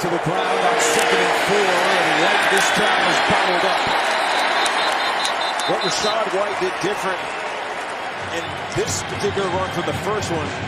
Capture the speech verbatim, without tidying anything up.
to the ground on second and four, and White this time is bottled up. What Rachaad White did different in this particular run from the first one